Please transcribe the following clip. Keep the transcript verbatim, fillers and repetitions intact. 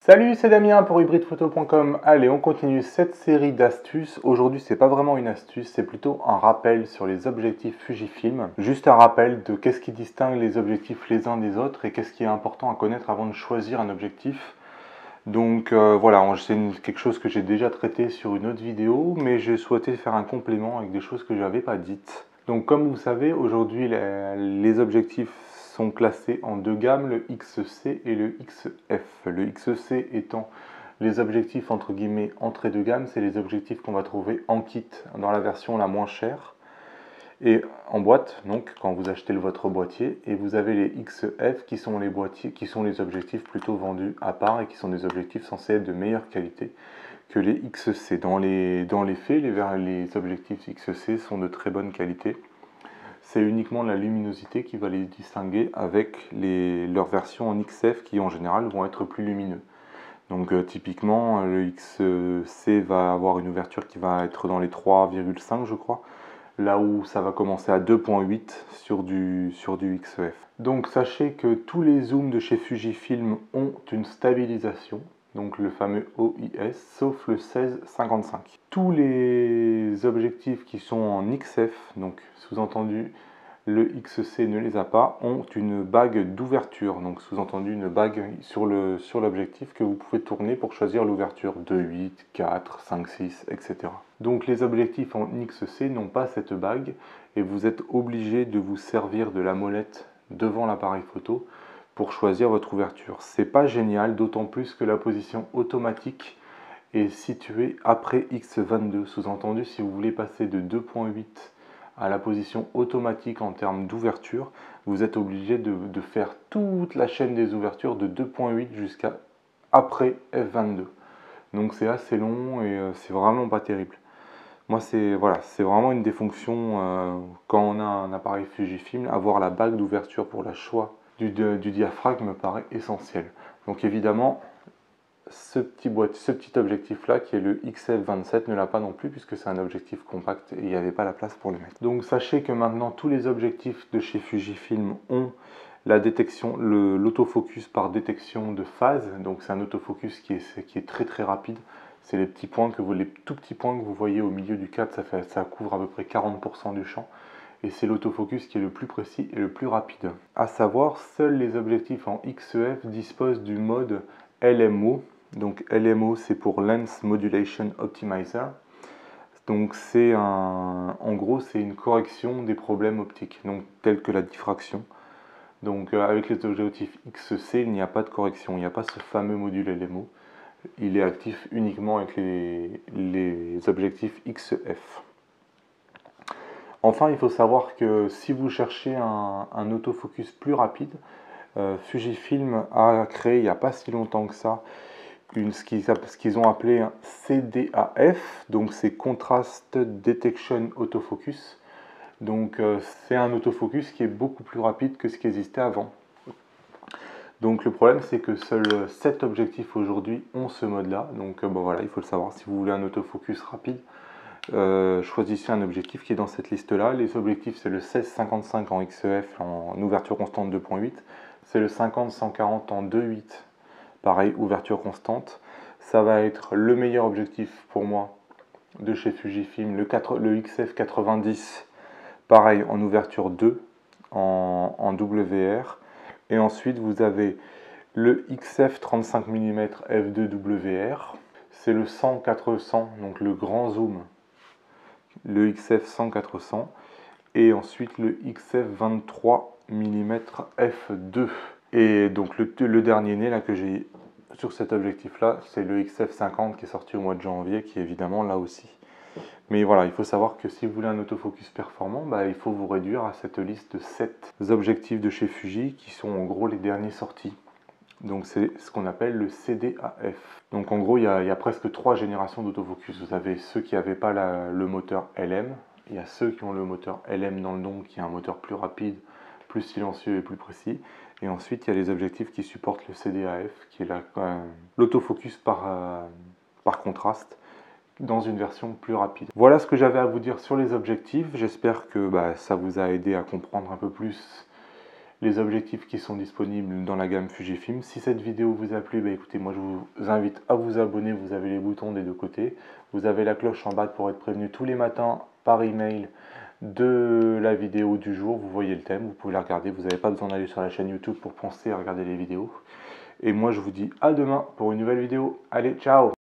Salut, c'est Damien pour hybride photo point com. Allez, on continue cette série d'astuces. Aujourd'hui, c'est pas vraiment une astuce, c'est plutôt un rappel sur les objectifs Fujifilm. Juste un rappel de qu'est-ce qui distingue les objectifs les uns des autres et qu'est-ce qui est important à connaître avant de choisir un objectif. Donc euh, voilà, c'est quelque chose que j'ai déjà traité sur une autre vidéo, mais j'ai souhaité faire un complément avec des choses que je n'avais pas dites. Donc comme vous savez, aujourd'hui les, les objectifs sont classés en deux gammes, le X C et le X F. Le X C étant les objectifs entre guillemets entrée de gamme, c'est les objectifs qu'on va trouver en kit dans la version la moins chère et en boîte, donc quand vous achetez votre boîtier, et vous avez les X F qui sont les boîtiers, qui sont les objectifs plutôt vendus à part et qui sont des objectifs censés être de meilleure qualité que les X C. Dans les, dans les faits, les, les objectifs X C sont de très bonne qualité. C'est uniquement la luminosité qui va les distinguer avec les, leurs versions en X F qui en général vont être plus lumineux. Donc euh, typiquement le X C va avoir une ouverture qui va être dans les trois virgule cinq je crois, là où ça va commencer à deux virgule huit sur du, sur du X F. Donc sachez que tous les zooms de chez Fujifilm ont une stabilisation, donc le fameux O I S, sauf le seize cinquante-cinq. Tous les objectifs qui sont en X F, donc sous-entendu le X C ne les a pas, ont une bague d'ouverture, donc sous-entendu une bague sur le, sur l'objectif que vous pouvez tourner pour choisir l'ouverture deux, huit, quatre, cinq, six, et cetera. Donc les objectifs en X C n'ont pas cette bague et vous êtes obligé de vous servir de la molette devant l'appareil photo pour choisir votre ouverture. C'est pas génial, d'autant plus que la position automatique est située après X vingt-deux. Sous-entendu, si vous voulez passer de deux virgule huit à la position automatique en termes d'ouverture, vous êtes obligé de, de faire toute la chaîne des ouvertures de deux virgule huit jusqu'à après F vingt-deux. Donc c'est assez long et euh, c'est vraiment pas terrible. Moi, c'est voilà, c'est vraiment une des fonctions euh, quand on a un appareil Fujifilm, avoir la bague d'ouverture pour le choix du, de, du diaphragme me paraît essentiel. Donc évidemment, ce petit, boîte, ce petit objectif-là, qui est le X F vingt-sept, ne l'a pas non plus, puisque c'est un objectif compact et il n'y avait pas la place pour le mettre. Donc sachez que maintenant, tous les objectifs de chez Fujifilm ont la détection, l'autofocus par détection de phase. Donc c'est un autofocus qui est, qui est très très rapide. C'est les petits points que vous, les tout petits points que vous voyez au milieu du cadre, ça, fait, ça couvre à peu près quarante pour cent du champ. Et c'est l'autofocus qui est le plus précis et le plus rapide. À savoir, seuls les objectifs en X F disposent du mode L M O. Donc L M O, c'est pour Lens Modulation Optimizer. Donc c'est un, en gros, c'est une correction des problèmes optiques, donc tels que la diffraction. Donc euh, avec les objectifs X C, il n'y a pas de correction, il n'y a pas ce fameux module L M O. Il est actif uniquement avec les, les objectifs X F. Enfin, il faut savoir que si vous cherchez un, un autofocus plus rapide, euh, Fujifilm a créé il n'y a pas si longtemps que ça une, ce qu'ils ce qu'ils ont appelé un C D A F, donc c'est Contrast Detection Autofocus. Donc euh, c'est un autofocus qui est beaucoup plus rapide que ce qui existait avant. Donc le problème c'est que seuls sept objectifs aujourd'hui ont ce mode là, donc euh, bon, voilà, il faut le savoir. Si vous voulez un autofocus rapide, euh, choisissez un objectif qui est dans cette liste là. Les objectifs c'est le seize cinquante-cinq en X F en ouverture constante deux virgule huit, c'est le cinquante cent quarante en deux virgule huit, pareil, ouverture constante. Ça va être le meilleur objectif pour moi de chez Fujifilm, le, quatre, le X F quatre-vingt-dix, pareil en ouverture deux en, en W R. Et ensuite vous avez le X F trente-cinq millimètres f deux W R, c'est le cent quatre cents, donc le grand zoom, le X F cent quatre cents, et ensuite le X F vingt-trois millimètres f deux. Et donc le, le dernier né là que j'ai sur cet objectif là, c'est le X F cinquante qui est sorti au mois de janvier, qui est évidemment là aussi. Mais voilà, il faut savoir que si vous voulez un autofocus performant, bah, il faut vous réduire à cette liste de sept objectifs de chez Fuji qui sont en gros les derniers sortis. Donc c'est ce qu'on appelle le C D A F. Donc en gros, il y a, il y a presque trois générations d'autofocus. Vous avez ceux qui n'avaient pas la, le moteur L M, il y a ceux qui ont le moteur L M dans le nom, qui est un moteur plus rapide, plus silencieux et plus précis. Et ensuite, il y a les objectifs qui supportent le C D A F, qui est euh, l'autofocus par, euh, par contraste, dans une version plus rapide. Voilà ce que j'avais à vous dire sur les objectifs. J'espère que bah, ça vous a aidé à comprendre un peu plus les objectifs qui sont disponibles dans la gamme Fujifilm. Si cette vidéo vous a plu, bah écoutez, moi je vous invite à vous abonner, vous avez les boutons des deux côtés. Vous avez la cloche en bas pour être prévenu tous les matins par email de la vidéo du jour. Vous voyez le thème, vous pouvez la regarder, vous n'avez pas besoin d'aller sur la chaîne YouTube pour penser à regarder les vidéos. Et moi je vous dis à demain pour une nouvelle vidéo. Allez, ciao!